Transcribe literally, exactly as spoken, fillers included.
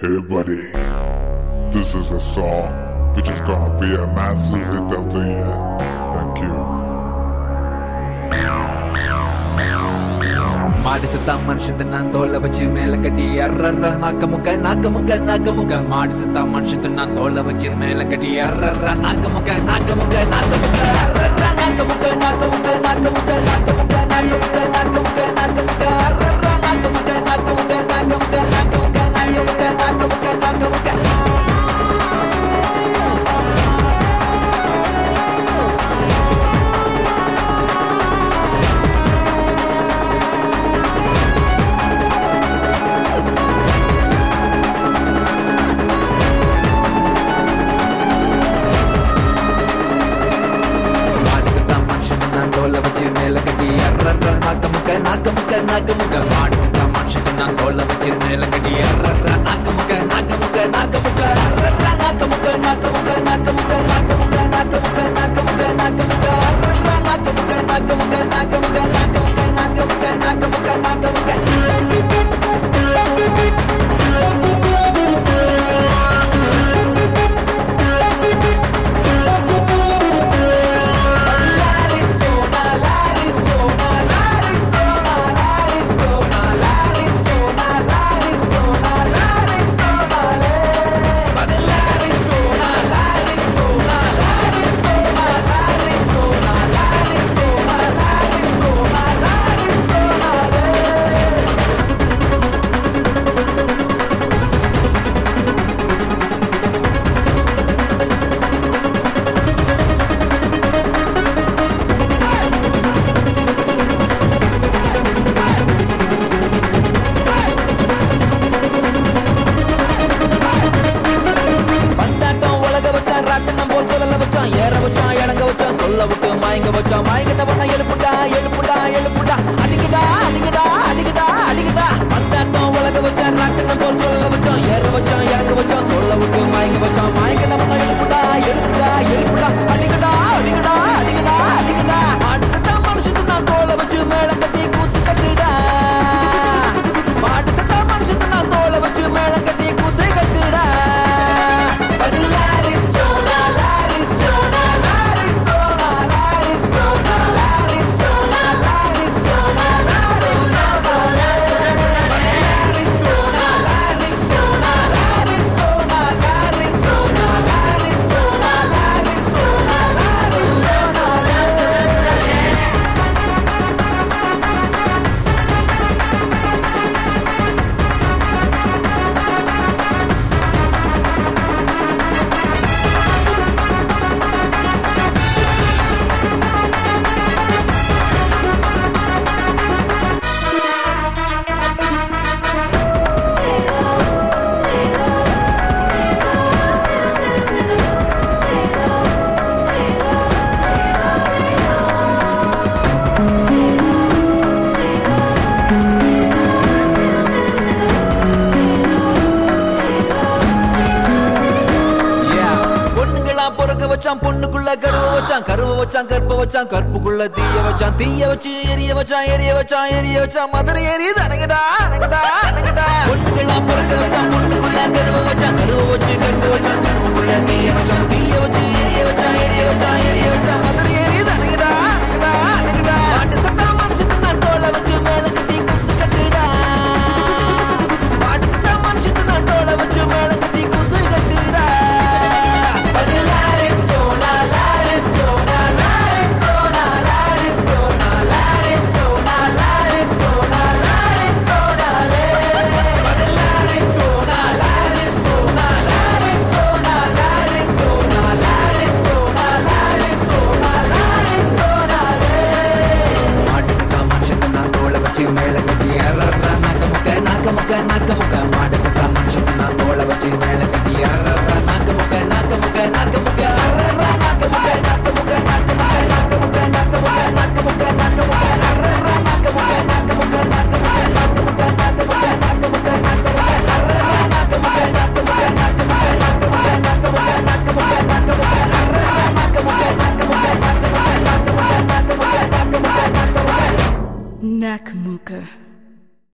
Hey buddy, this is a song which is gonna be a massive hit of the year. Thank you. மாடு சத்தா மனுஷன் நான் தோலை வச்சு மேல கட்டி அர்ற நாக்க முக்க நாக்க முக்க நாக்க முக்க மாடு சத்தா மனுஷன் நான் தோலை வச்சு மேல கட்டி அர்ற நாக்க முக்க நாக்க முக்க நாக்க முக்க அர்ற நாக்க முக்க நாக்க முக்க நாக்க முக்க நாக்க முக்க நாக்க முக்க நாக்க முக்க நாக்க முக்க அர்ற நாக்க முக்க நாக்க முக்க நாக்க முக்க நாக்க முக்க நாக்க முக்க நாக்க முக்க நாக்க முக்க நாக்க முக்க நாக்க முக்க நாக்க முக்க மாடு சத்தா மனுஷன் நான் தோலை வச்சு மேல கட்டி அர்ற நாக்க முக்க நாக்க முக்க நாக்க முக்க அர்ற நாக்க முக்க நாக்க முக்க நாக்க முக்க நாக்க முக்க நாக்க முக்க நாக்க முக்க நாக்க முக்க அர்ற நாக்க முக்க நாக்க முக்க நாக்க முக்க நாக்க முக்க நாக்க முக்க நாக்க முக்க நாக்க முக்க மயங்கிட்ட பண்ண எழுப்புடா எழுப்புடா எழுப்புடா அடிக்கடா அடிக்கடா அடிக்கடா அடிக்கடா பந்தாட்டம் உலக வச்சா ராட்டினம் போல் சொல்ல வச்சோம் ஏற வச்சோம் இறங்க வச்சோம் சொல்ல விட்டு மயங்க வச்சோம் மயங்கிட்ட பண்ண எழுப்புடா எழுப்புடா எழுப்புடா அடிக்கடா அடிக்கடா அடிக்கடா அடிக்கடா மாடு சத்தா மனுஷன் நான் தோலை வச்சு மேல கட்டி கூத்து கட்டுடா மாடு சத்தா மனுஷன் நான் தோலை வச்சு மேல கட்டி கூத்து கட்டுடா பொண்ணுக்குள்ள கருவ வச்சான் கருவ வச்சான் கற்ப வச்சான் கற்புக்குள்ள தீய வச்சான் தீய வச்சு எரிய வச்சான் எரிய வச்சான் எரிய வச்சான் மதுரை எரியுது அணங்கடா அணங்கடா அணங்கடா பொண்ணுங்களா பிறக்க வச்சான் பொண்ணுக்குள்ள கருவ வச்சான் கருவ வச்சு கற்ப வச்சான் கற்புக்குள்ள தீய வச்சான் தீய வச்சு எரிய வச்சான் எரிய வச்சான் எரிய வச்சான் மதுரை எரியுது அணங்கடா அணங்கடா அணங்கடா மாட்டு சத்தா மனுஷன் நான் தோலை வச்சு மேல கட்டி குத்து கட்டுடா மாட்டு சத்தா மனுஷன் நான் தோலை வச்சு மேல கட்டி குத்து கட்டுடா மேல கட்டி